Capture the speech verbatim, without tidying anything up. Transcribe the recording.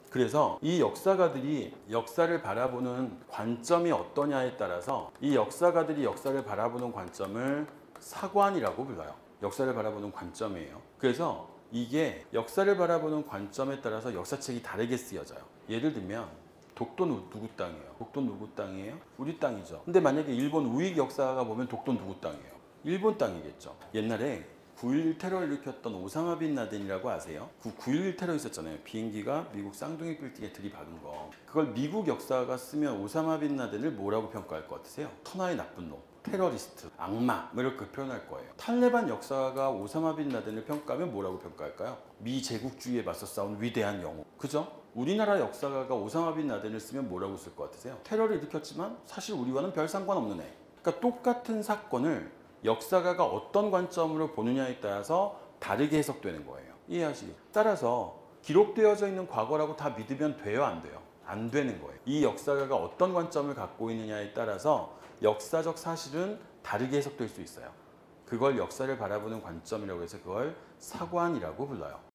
그래서 이 역사가들이 역사를 바라보는 관점이 어떠냐에 따라서 이 역사가들이 역사를 바라보는 관점을 사관이라고 불러요. 역사를 바라보는 관점이에요. 그래서 이게 역사를 바라보는 관점에 따라서 역사책이 다르게 쓰여져요. 예를 들면 독도 누구 땅이에요? 독도 누구 땅이에요? 우리 땅이죠. 근데 만약에 일본 우익 역사가 보면 독도 누구 땅이에요? 일본 땅이겠죠. 옛날에 구일일 테러를 일으켰던 오사마 빈 라덴이라고 아세요? 그 구일일 테러 있었잖아요. 비행기가 미국 쌍둥이 빌딩에 들이박은 거. 그걸 미국 역사가 쓰면 오사마 빈 라덴을 뭐라고 평가할 것 같으세요? 천하의 나쁜 놈, 테러리스트, 악마 뭐 이렇게 표현할 거예요. 탈레반 역사가 오사마 빈 라덴을 평가하면 뭐라고 평가할까요? 미제국주의에 맞서 싸운 위대한 영웅. 그죠? 우리나라 역사가가 오사마 빈 라덴을 쓰면 뭐라고 쓸 것 같으세요? 테러를 일으켰지만 사실 우리와는 별 상관없는 애. 그러니까 똑같은 사건을 역사가가 어떤 관점으로 보느냐에 따라서 다르게 해석되는 거예요. 이해하시죠? 따라서 기록되어져 있는 과거라고 다 믿으면 돼요? 안 돼요? 안 되는 거예요. 이 역사가가 어떤 관점을 갖고 있느냐에 따라서 역사적 사실은 다르게 해석될 수 있어요. 그걸 역사를 바라보는 관점이라고 해서 그걸 사관이라고 불러요.